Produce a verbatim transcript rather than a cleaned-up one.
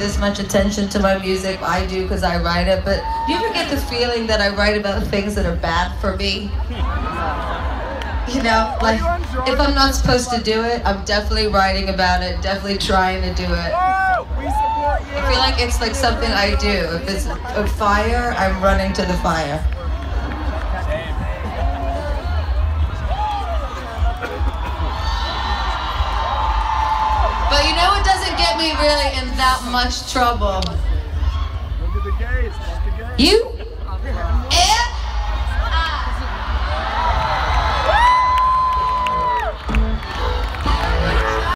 this much attention to my music. I do because I write it, but do you ever get the feeling that I write about things that are bad for me? You know, like, if I'm not supposed to do it, I'm definitely writing about it, definitely trying to do it. I feel like it's like something I do. If it's a fire, I'm running to the fire. But you know what doesn't get me really in that much trouble? Look at the gays, look at the gays. You